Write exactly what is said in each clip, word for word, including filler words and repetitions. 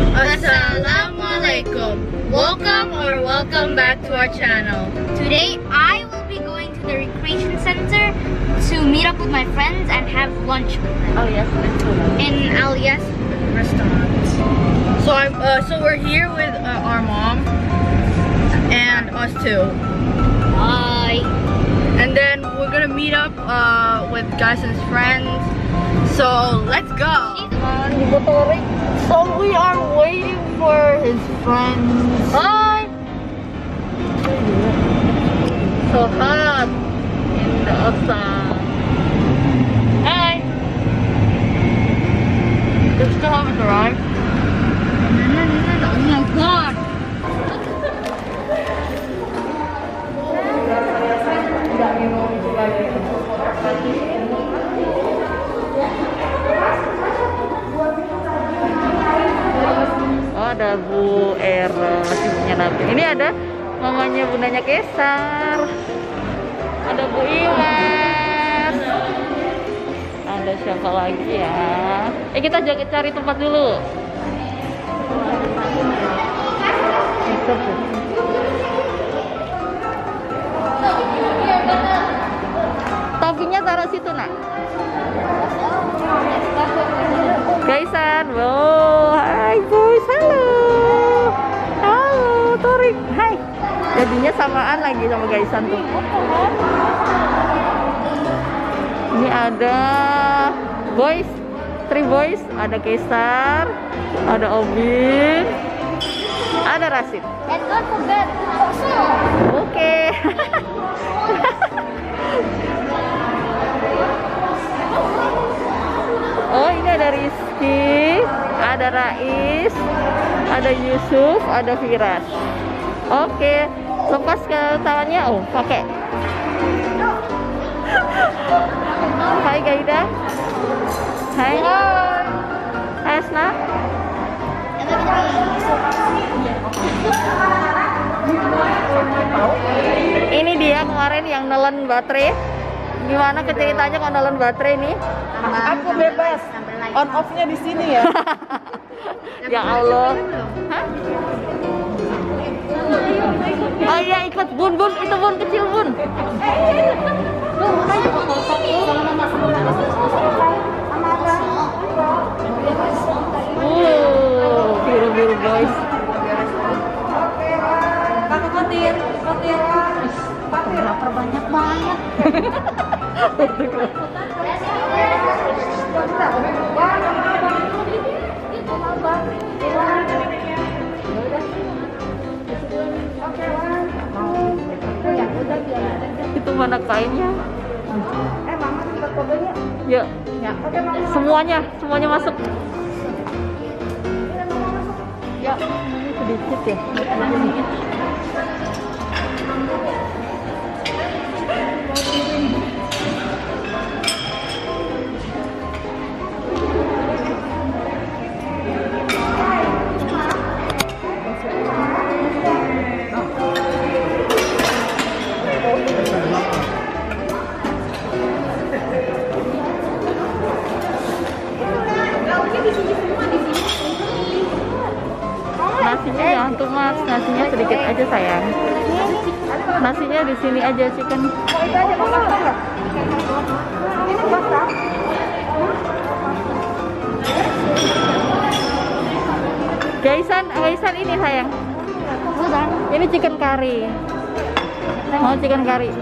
Assalamualaikum. Welcome or welcome back to our channel. Today I will be going to the recreation center to meet up with my friends and have lunch with them. Oh yes, let's go. In Alias restaurant. So I'm uh, so we're here with uh, our mom and us too. Hi. And then we're gonna meet up uh, with Gyson's friends. So let's go. So we are waiting for his friends. Hi. So hot in the outside. Hi. They still haven't arrived. Oh my god. Oh, ada Bu Eros, ibunya Nabi. Ini ada mamanya bundanya Kesar. Ada Bu Imas. Ada siapa lagi ya? Eh kita jaga cari tempat dulu. Topinya taruh situ nak. Gyson, wow, hai boys, halo, halo, Torik, hai. Jadinya samaan lagi sama Gyson tuh. Ini ada boys, three boys, ada Kesar, ada Obin, ada Rasid. And don't forget also. Oke. Oh ini ada Rizky, ada Rais, ada Yusuf, ada Firas. Oke, lepas ke tangannya. Oh pakai. Hai Gaida. Hai. Hai Asna. Ini dia kemarin yang nelen baterai. Gimana ceritanya kalau nelen baterai nih? Aku bebas. On off-nya di sini ya. Ya Allah. Hah? Oh iya ikut Bun Bun, itu Bun kecil Bun. Uh, biru-biru boys. Kakak kotir, kotir. Lapar banyak banget. Itu mana kainnya? Eh mama sempat kodenya? Ya. Ya. Oke mama. Semuanya, semuanya masuk. Ya, ini sedikit ya. Nasinya jangan tuh mas, nasinya sedikit aja sayang. Nasinya di sini aja sih kan. Gyson, Gyson ini sayang. Ini chicken curry. Mau chicken curry.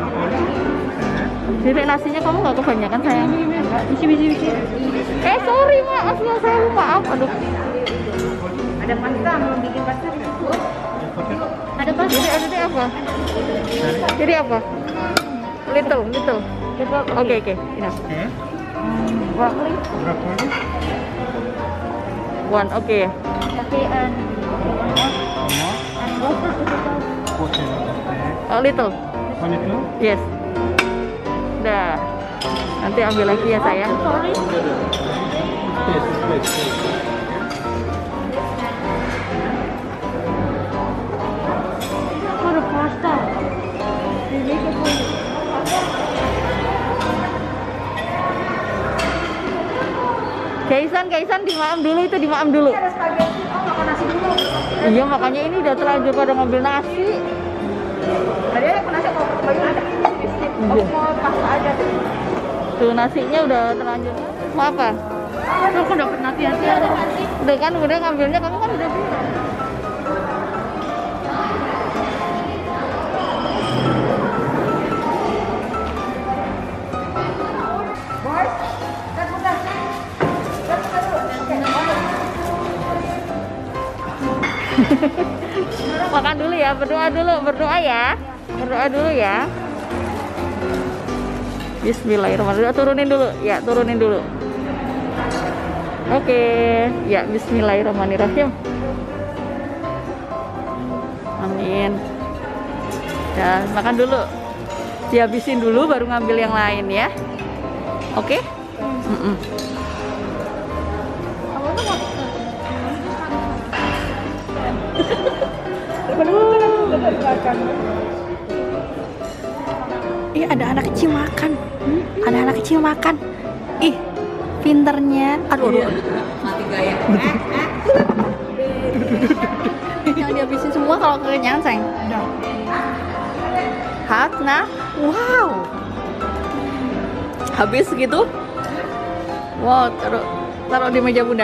Jadi nasinya kamu nggak kebanyakan sayang. Bisi bisi bisi. Eh sorry maaf ya saya maaf. Aduh. Ada pasta, mau bikin pasta? Ada pasta. Jadi ada deh apa? Jadi apa? Little, little. Oke oke. Ini. Broccoli. Broccoli. One, oke. Okay. Okay, and A little. One itu? Yes. Dah. Nanti ambil lagi ya sayang. Yes, yes, yes. ada pasta. Gyson Kaisan, Kaisan di maam dulu, itu di maam dulu. Ada spaghetti, oh makan nasi dulu. Iya, makanya ini udah terlanjur pada ngambil nasi. Tadi ada nasi kok, bayu ada. Oh, mau pasta aja tuh. Tuh nasinya udah terlanjur. Mau apa? Aku dapat nasi hati ada nasi. Udah kan, udah ngambilnya kamu kan udah bilang. Boys, dan buka. Makan dulu ya, berdoa dulu, berdoa ya. Berdoa dulu ya. Bismillahirrahmanirrahim. Turunin dulu, ya turunin dulu. Oke, ya Bismillahirrahmanirrahim. Amin. Ya, makan dulu. Dihabisin dulu, baru ngambil yang lain ya. Oke? Mm-mm. Ih, ada anak kecil makan. Ada anak kecil makan. Ih, pinternya. Aduh, aduh. Mati gaya. Jangan dihabisin semua kalau kekenyangan, sayang. Hat, nah. Wow. Habis gitu. Wow, taruh taruh di meja bunda.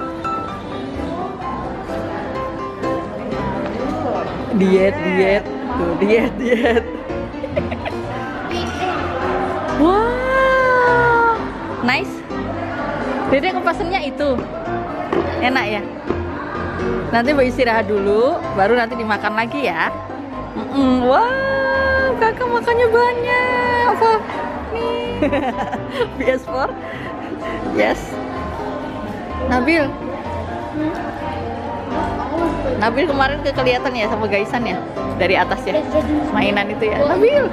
Diet, diet. Tuh, diet, diet. Wow, nice. Dede kepesennya itu enak ya. Nanti mau istirahat dulu, baru nanti dimakan lagi ya. Mm-mm. Wow, kakak makannya banyak. Apa? Nih. P S four. Yes. Nabil. Nabil kemarin kelihatan ya sama Gaisan ya dari atas ya. Mainan itu ya. Nabil.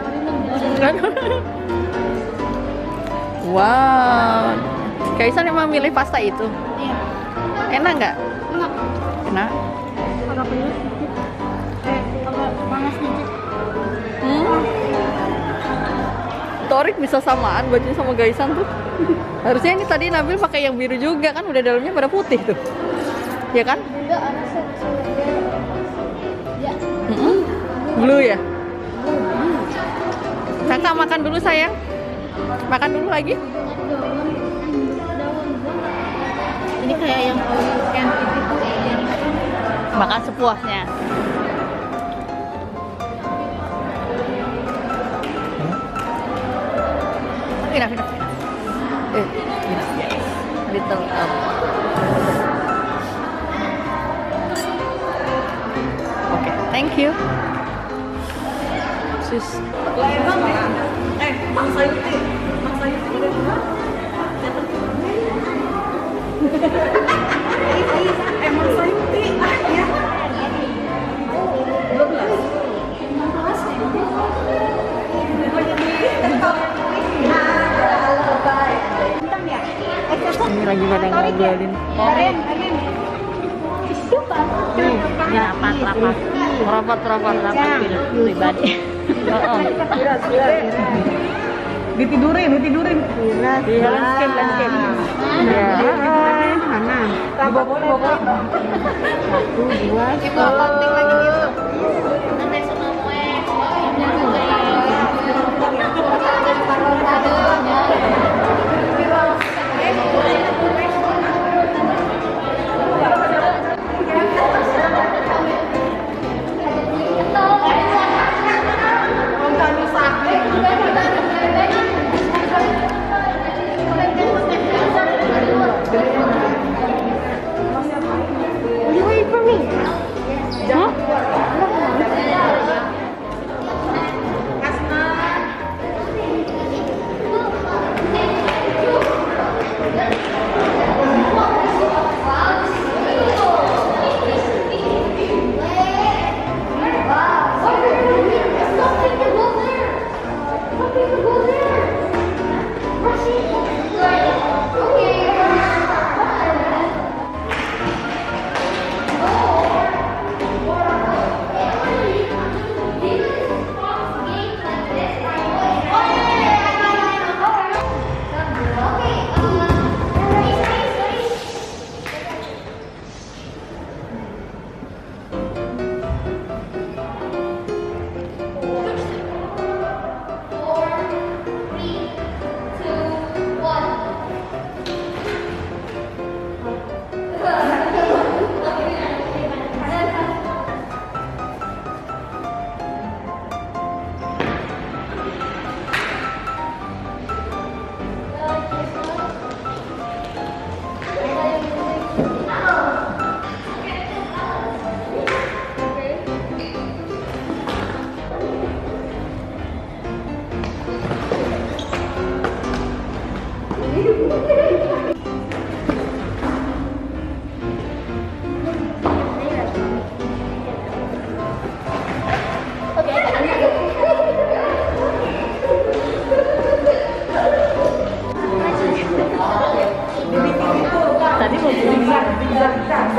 Wow, Kaisan emang milih pasta itu? Iya. Enak nggak? Enak. Enak. Agak pedes sedikit. Eh, agak panas sedikit. Hmm. Torik bisa samaan bajunya sama Gaisan tuh. Harusnya ini tadi Nabil pakai yang biru juga kan, udah dalamnya pada putih tuh. Ya kan? Enggak, ada set. Ya. Mm-mm. Blue ya? Kakak makan dulu sayang. Makan dulu lagi. Ini kayak yang all you can eat itu. Makan sepuasnya. Enough, enough, enough. Eh, enough, yes. Little up. Oke, thank you. Sus. Eh, Bang Sayuti, Bang Sayuti udah dua. Eh, Bang Sayuti, ah ya. Dua belas. Ini lagi pada ngobrolin. Ini rapat, rapat. Rapat, rapat, rapat Pribadi. Oh, Ditidurin, ditidurin. di landscape, landscape. Ya. Mana? Dibawa, dibawa. Satu, dua, Ibu penting lagi itu. Nanti sama gue.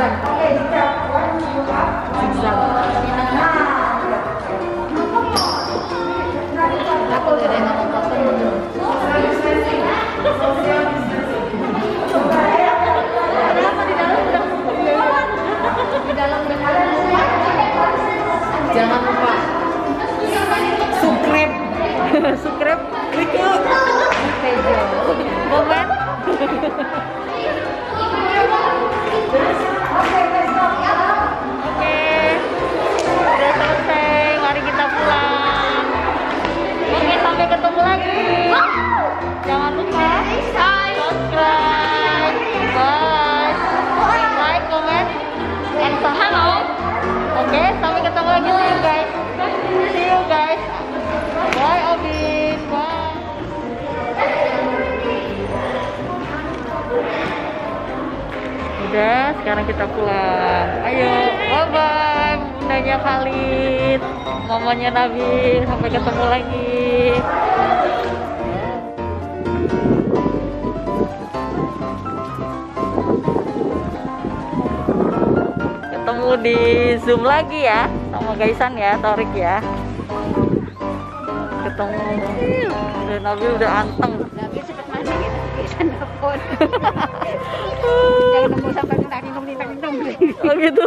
zigzag. Oke, zigzag. One, two, up. Zigzag. Aku dari nama papa. Jangan lupa subscribe, Subscribe, klik yuk. komen. Oke, udah selesai. Mari kita pulang. Oke, sampai ketemu lagi. Jangan lupa subscribe, bye, like, comment, and hello. Oke, sampai ketemu lagi. See you guys. See you guys. Bye, Obin. Bye. Udah, sekarang kita pulang. Ayo, bye bye. Bundanya Khalid, mamanya Nabil. Sampai ketemu lagi. Ketemu di Zoom lagi ya, sama Gaisan ya, Torik ya. Ketemu. Udah Nabil udah anteng. Nabi cepat masuk gitu. Bisa nelfon. Jangan nunggu sampai minta minum, minta minum. Oh gitu.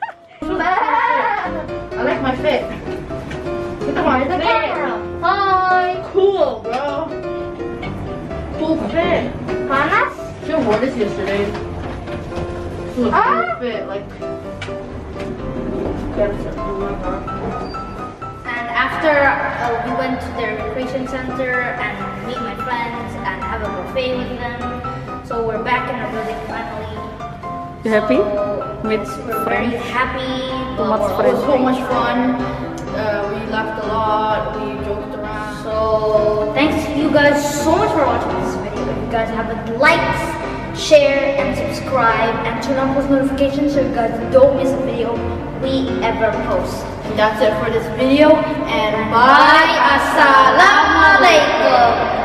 I like my fit. Kita mau itu camera. Hi. Cool, bro. Cool fit. Panas? Should have worn this yesterday. Cool Ah. fit, like. And after uh, we went to the recreation center and meet my friends and have a buffet with them. So we're back in our building finally. You happy? So With we're very happy. Too but much we're friends. It was so much fun. Uh, we laughed a lot. We joked around. So thanks to you guys so much for watching this video. If you guys haven't liked, share, and subscribe, and turn on post notifications so you guys don't miss a video we ever post. And that's it for this video. And bye. Bye. Assalamualaikum.